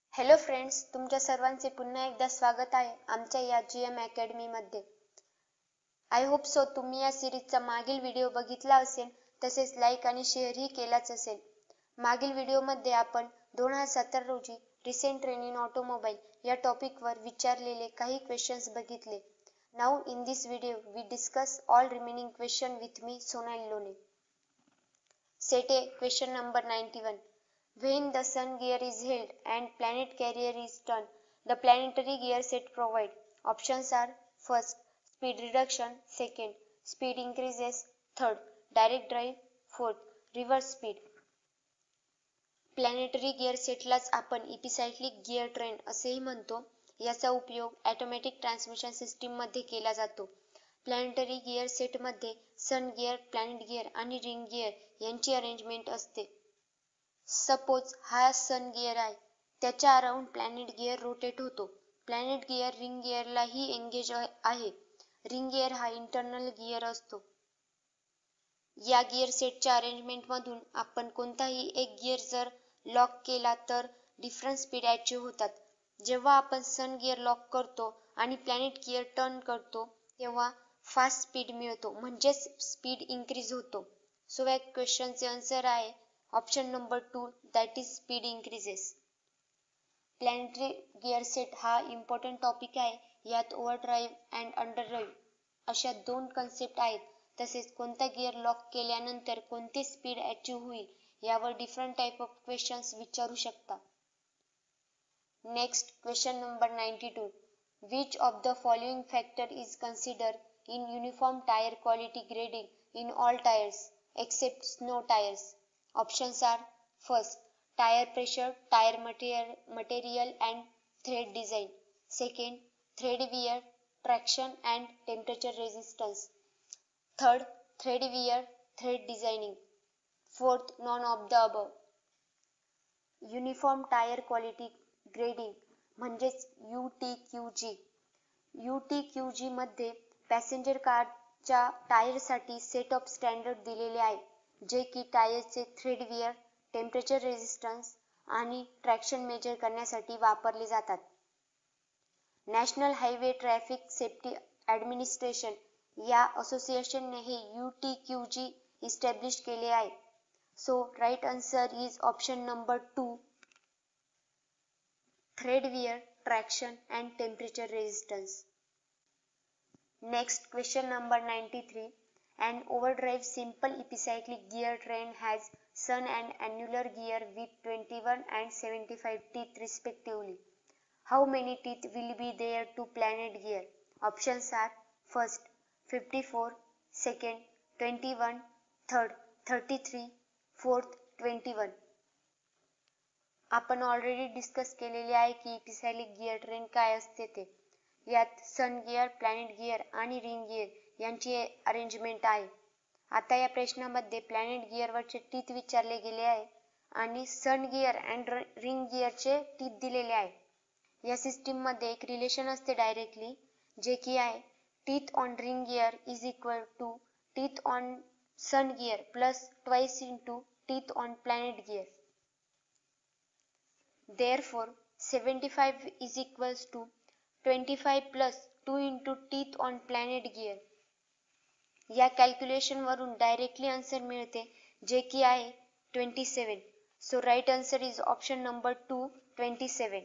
Hello friends, तुमच्या सर्वांचे पुन्हा एकदा स्वागत आहे आमच्या या GM अकॅडमी मध्ये. आय होप सो तुम्ही या सिरीजचा मागील व्हिडिओ बघितला असेल, तसेच लाईक आणि शेअर ही केलाच असेल. मागील व्हिडिओमध्ये आपण 2017 रोजी रिसेंट ट्रेंड इन ऑटोमोबाईल या टॉपिकवर विचारलेले काही क्वेश्चन्स बघितले. Now in this video we discuss all remaining question with me Sonali Lone. Set A question number 91. When the sun gear is held and planet carrier is turned, the planetary gear set provide. Options are: first, speed reduction; second, speed increases; third, direct drive; fourth, reverse speed. Planetary gear सेटलाच आपण epicyclic gear train असेही म्हणतो. याचा उपयोग automatic transmission system मध्ये केला जातो. Planetary gear सेटमध्ये सन गिअर, प्लॅनेट गिअर आणि रिंग गिअर यांची अरेंजमेंट असते. सपोज हा सन गिअर आहे, त्याच्या अराउंड प्लॅनेट गिअर रोटेट होतो. प्लॅनेट गिअर रिंग गिअरलाही एंगेज आहे. रिंग गिअर हा इंटरनल गिअर असतो. या गिअर सेटच्या अरेंजमेंट मधून आपण कोणताही एक गिअर जर लॉक केला तर डिफरंट स्पीड अचीव्ह होतात. जेव्हा आपण सन गिअर लॉक करतो आणि प्लॅनेट गिअर टर्न करतो तेव्हा फास्ट स्पीड मिळतो, म्हणजेच स्पीड इन्क्रीज होतो. सो या क्वेश्चनचे आन्सर आहे option number 2, that is speed increases. Planetary gear set हा इम्पॉर्टंट टॉपिक आहे. यात ओव्हरड्राईव्ह अँड अंडरड्राईव्ह अशा दोन कन्सेप्ट आहेत. तसेच कोणता गिअर लॉक केल्यानंतर कोणती स्पीड अचीव्ह होईल यावर डिफरंट टाइप ऑफ क्वेश्चन्स विचारू शकता. Next question number 92. Which of the following factor is considered in uniform tire quality grading in all tires except snow tires? Options are: first, tire pressure, tire material and thread design; second, thread wear, traction and temperature resistance; third, thread wear, thread designing; fourth, none of the above. Uniform tyre quality grading म्हणजेच UTQG. UTQG मध्ये passenger कारच्या टायरसाठी set of standard दिलेले आहे, जे की टायरचे thread wear, temperature resistance आणि ट्रॅक्शन मेजर करण्यासाठी वापरले जातात. National highway traffic safety administration या असोसिएशनने हे UTQG इस्टॅब्लिश केले आहे. So right answer is option number 2, thread wear, traction and temperature resistance. Next question number 93. An overdrive simple epicyclic gear train has sun and annular gear with 21 and 75 teeth respectively. How many teeth will be there to planet gear? Options are: first, 54; second, 21; third, 33; fourth, 21. आपण already discuss केलेले आहे की इपिसायक्लिक gear train काय असते ते. यात sun gear, planet gear आणि ring gear यांची अरेंजमेंट आहे. आता या प्रश्नामध्ये प्लॅनेट गिअरवरचे टीथ विचारले गेले आहे आणि सन गिअर अँड रिंग गिअरचे टीथ दिलेले आहे. या सिस्टीम मध्ये एक रिलेशन असते डायरेक्टली, जे की आहे teeth on ring gear is equal to teeth on sun gear plus twice into teeth on planet gear. Therefore, 75 is equals to 25 plus 2 into teeth on planet gear. या calculation वरून directly answer मिळते, जे की आहे 27. So right answer is option number 2, 27.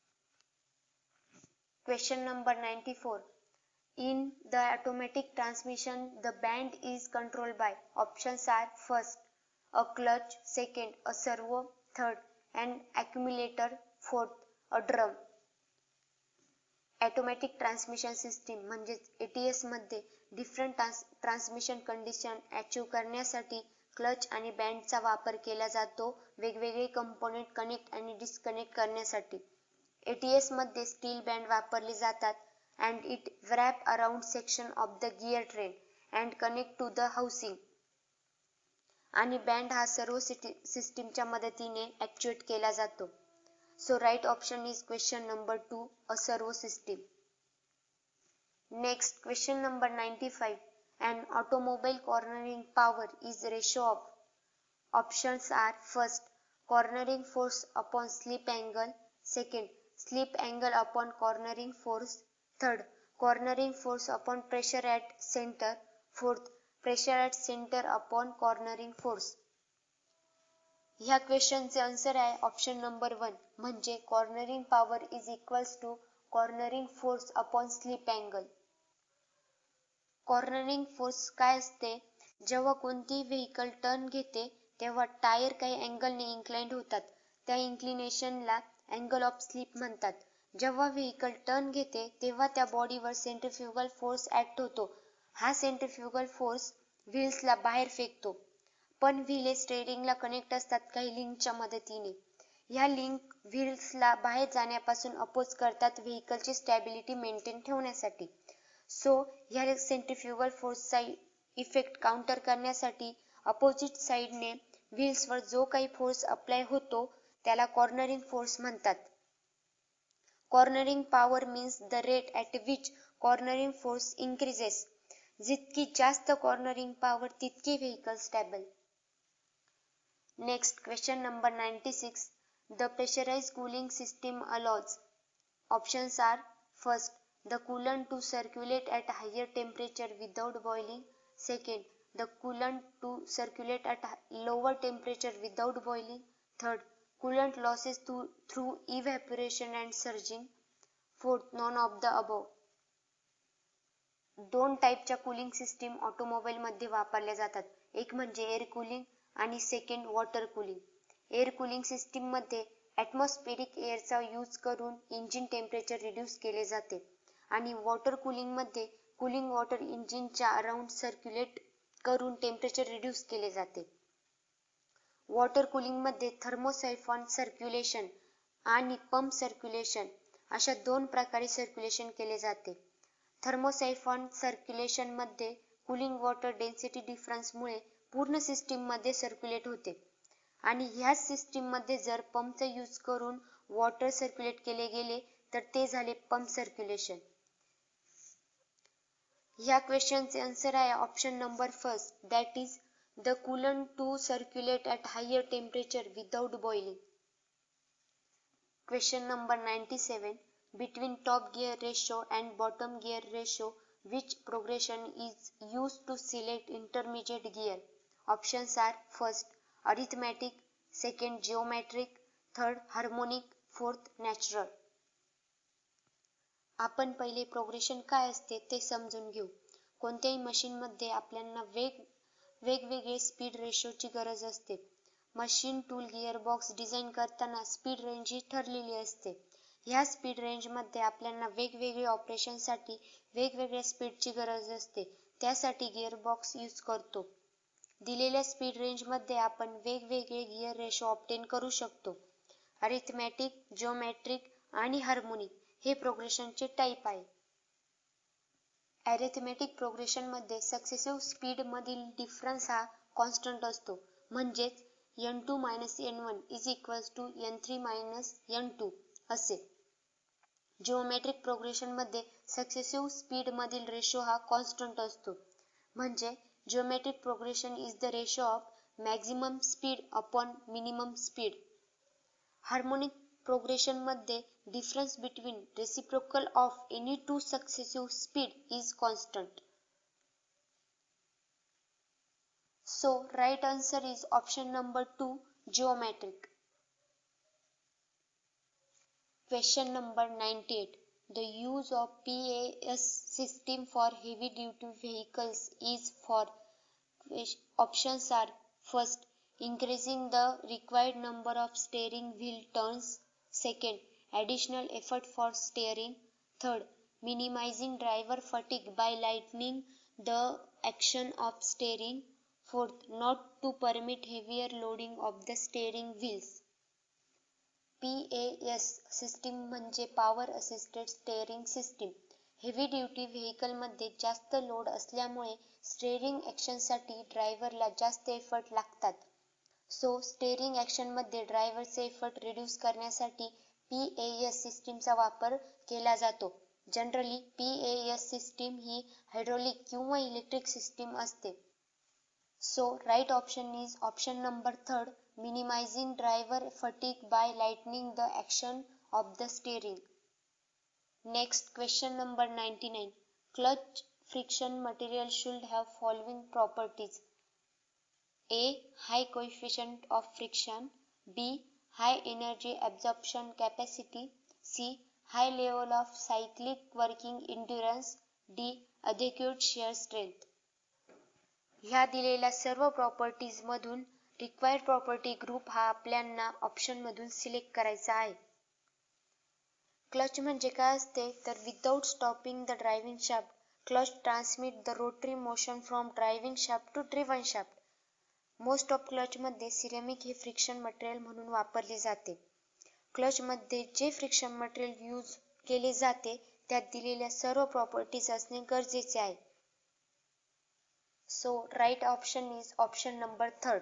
Question number 94. In the automatic transmission, the band is controlled by. Options are: first, a clutch; second, a servo; third, an accumulator; fourth, a drum. Automatic transmission system म्हणजेच ATS मध्ये different transmission condition achieve करण्यासाठी clutch आणि बँडचा वापर केला जातो, वेगवेगळे component connect आणि डिस्कनेक्ट करण्यासाठी. ATS मध्ये स्टील बँड वापरले जातात and it wrap around section of the gear train and connect to the housing. आणि बँड हा सर्वो सिस्टीमच्या मदतीने ॲक्च्युएट केला जातो. So right option is question number 2, a servo system. Next question number 95. An automobile cornering power is ratio of. Options are: first, cornering force upon slip angle; Second, slip angle upon cornering force. Third, cornering force upon pressure at center. Fourth, pressure at center upon cornering force. ह्या क्वेश्चनचे answer आहे option number 1 म्हणजे cornering power is equals to cornering force upon slip angle. Cornering force काय असते? जेव्हा कोणतीही vehicle turn घेते तेव्हा टायर काही अँगलने इन्क्लाइंड होतात. त्या इन्क्लिनेशनला अँगल ऑफ स्लिप म्हणतात. जेव्हा व्हेकल टर्न घेते तेव्हा त्या बॉडीवर सेंट्रिफ्युगल फोर्स ऍक्ट होतो. हा सेंट्रिफ्युगल फोर्स व्हील्सला बाहेर फेकतो. पण व्हील स्टेअरिंगला कनेक्ट असतात काही लिंकच्या मदतीने. ह्या लिंक व्हील्सला बाहेर जाण्यापासून अपोज करतात व्हेकलची स्टॅबिलिटी मेंटेन ठेवण्यासाठी. सो ह्या सेंट्रिफ्युगल फोर्सचा इफेक्ट काउंटर करण्यासाठी अपोजिट साइडने व्हील्सवर जो काही फोर्स अप्लाय होतो त्याला कॉर्नरिंग फोर्स म्हणतात. Cornering power means the rate at which cornering force increases. जितकी जास्त कॉर्नरिंग पॉवर तितकी vehicle stable. Next, question number 96. The pressurized cooling system allows. Options are: first, the coolant to circulate at higher temperature without boiling. Second, the coolant to circulate at lower temperature without boiling. Third, coolant losses through evaporation and surging. Fourth, none of the above. दोन टाईपच्या cooling system automobile मध्ये वापरल्या जातात. एक म्हणजे air cooling आणि second water cooling. Air cooling system मध्ये atmospheric एअरचा यूज करून इंजिन टेम्परेचर रिड्यूस केले जाते आणि वॉटर कूलिंग मध्ये कूलिंग वॉटर इंजिनच्या अराउंड सर्क्युलेट करून टेम्परेचर रिड्यूस केले जाते. वॉटर कूलिंग मध्ये थर्मोसायफॉन सर्क्युलेशन आणि पंप सर्क्युलेशन अशा दोन प्रकारे सर्क्युलेशन केले जाते. थर्मोसायफॉन सर्क्युलेशन मध्ये कूलिंग वॉटर डेन्सिटी डिफरन्समुळे पूर्ण सिस्टीम मध्ये सर्क्युलेट होते आणि ह्याच सिस्टीम मध्ये जर पंपचा यूज करून वॉटर सर्क्युलेट केले गेले तर ते झाले पंप सर्क्युलेशन. ह्या क्वेश्चनचे आन्सर आहे option number first, that is the coolant to circulate at higher temperature without boiling. Question number 97. Between top gear ratio and bottom gear ratio, which progression is used to select intermediate gear? Options are: first, arithmetic, second, geometric, third, harmonic, fourth, natural. आपण पहिले progression काय असते ते समजून घेऊ. कोणत्याही मशीनमध्ये आपल्याला वेगवेगळे स्पीड रेशोची गरज असते. मशीन टूल गिअरबॉक्स डिझाईन करताना स्पीड रेंज ही ठरलेली असते. ह्या स्पीड रेंजमध्ये आपल्याला वेगवेगळे ऑपरेशनसाठी वेगवेगळ्या स्पीडची गरज असते. त्यासाठी गिअरबॉक्स यूज करतो. दिलेल्या स्पीड रेंजमध्ये आपण वेगवेगळे गिअर रेशो ऑब्टेन करू शकतो. अरिथमॅटिक, जिओमेट्रिक आणि हार्मोनिक हे प्रोग्रेशनचे टाईप आहे. अरिथमॅटिक प्रोग्रेशनमध्ये सक्सेसिव्ह स्पीड मधील डिफरन्स हा कॉन्स्टंट असतो. म्हणजेच n2 - n1 = n3 - n2 असे. जिओमेट्रिक प्रोग्रेशनमध्ये सक्सेसिव्ह स्पीड मधील रेशो हा कॉन्स्टंट असतो. म्हणजे geometric progression is the ratio of maximum speed upon minimum speed. Harmonic प्रोग्रेशनमध्ये difference between reciprocal of any two successive speed is constant. So right answer is option number 2, geometric. Question number 98. The use of PAS system for heavy duty vehicles is for. Options are: first, increasing the required number of steering wheel turns. Second, additional effort for steering. Third, minimizing driver fatigue by lightening the action of steering. Fourth, not to permit heavier loading of the steering wheels. PAS system म्हणजे power assisted steering system. Heavy duty व्हेकलमध्ये जास्त load असल्यामुळे steering ॲक्शनसाठी ड्रायव्हरला जास्त effort लागतात. So steering ॲक्शनमध्ये ड्रायव्हरचे एफर्ट रिड्यूस करण्यासाठी PAS सिस्टीमचा वापर केला जातो. जनरली PAS सिस्टीम ही हायड्रॉलिक किंवा इलेक्ट्रिक सिस्टीम असते. So right option is option number 3, minimizing driver fatigue by lightening the action of the steering. Next, question number 99. Clutch friction material should have following properties: A. High coefficient of friction. B. High energy absorption capacity. C. High level of cyclic working endurance. D. Adequate shear strength. ह्या दिलेल्या सर्व properties मधून required property group हा आपल्याला option मधून select करायचा आहे. Clutch म्हणजे काय असते तर without stopping the driving shaft clutch transmit the rotary motion from driving shaft to driven shaft. Most of clutch मध्ये सिरेमिक हे फ्रिक्शन मटेरियल म्हणून वापरले जाते. क्लच मध्ये जे फ्रिक्शन मटेरियल यूज केले जाते त्यात दिलेल्या सर्व प्रॉपर्टीज असणे गरजेचे आहे. So right option is option number 3rd.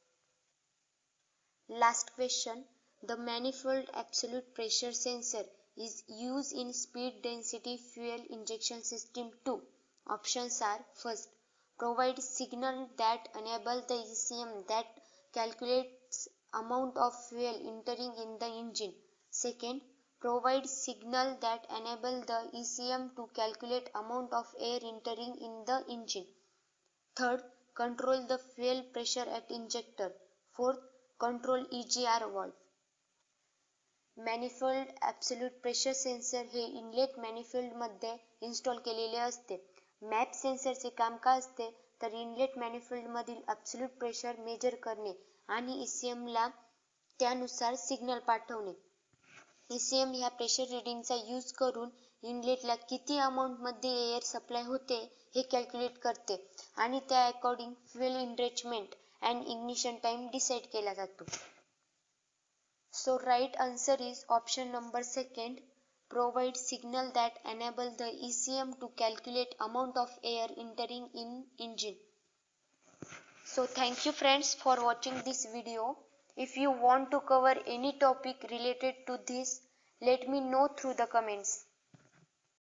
Last question. The manifold absolute pressure sensor is used in speed density fuel injection system 2. Options are: first, provide signal that enable the ECM that calculates amount of fuel entering in the engine. Second, provide signal that enable the ECM to calculate amount of air entering in the engine. Third, control the fuel pressure at injector. Fourth, control EGR valve. Manifold absolute pressure sensor हे inlet manifold मध्ये install केलेले असते. Map सेन्सरचे काम काय असते तर inlet manifold मधील ॲब्सोल्यूट प्रेशर मेजर करणे आणि ECM ला त्यानुसार सिग्नल पाठवणे. ECM ह्या प्रेशर रीडिंगचा यूज करून इनलेटला किती अमाऊंट मध्ये एअर सप्लाय होते हे कॅल्क्युलेट करते आणि त्या according fuel enrichment and ignition time decide केला जातो. So right answer is option number 2nd. Provide signal that enable the ECM to calculate amount of air entering in engine. So thank you friends for watching this video. If you want to cover any topic related to this, let me know through the comments.